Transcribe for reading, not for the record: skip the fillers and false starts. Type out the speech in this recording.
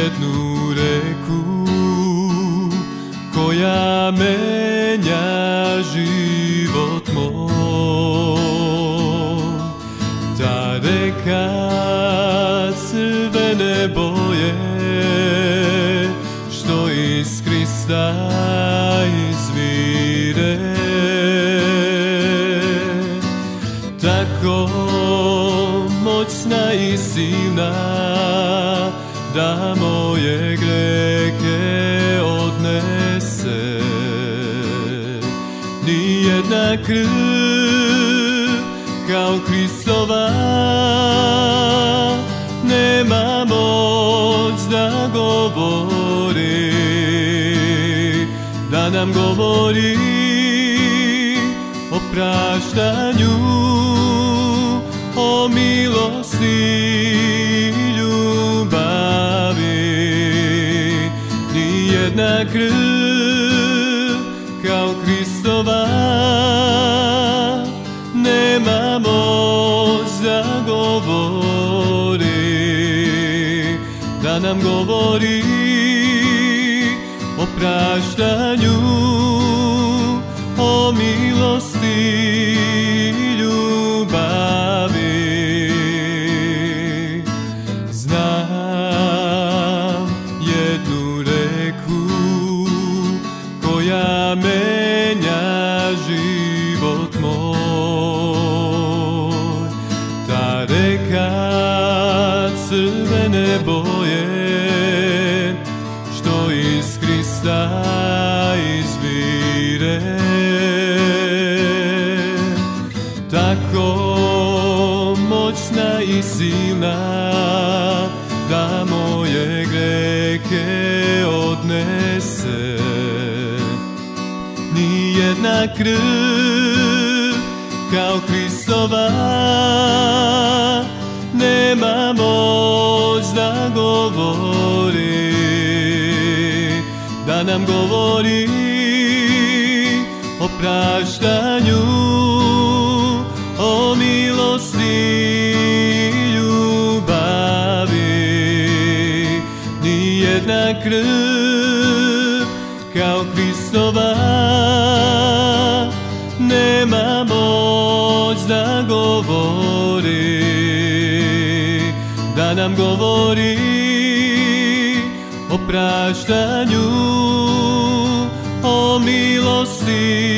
jednu reku koja menja život moj. Ta reka crvene boje što iz Krista izvire, tako moćna i silna da moje grehe odnese. Nijedna krv kao Kristova nema moć da govori, da nam govori o praštanju, o milosti i ljubavi. Nijedna krv kao Kristova nema moć da govori, da nam govori o praštanju, o milosti i ljubavi. Znam jednu reku koja menja život moj. Ta reka crvene boje što iz Krista izvire, tako moćna i silna da moje grehe odnese. Nijedna krv kao Kristova nema moć da govori, da nam govori o praštanju, o milosti i ljubavi. Nijedna krv kao Kristova nema moć da govori, da nam govori o praštanju, o milosti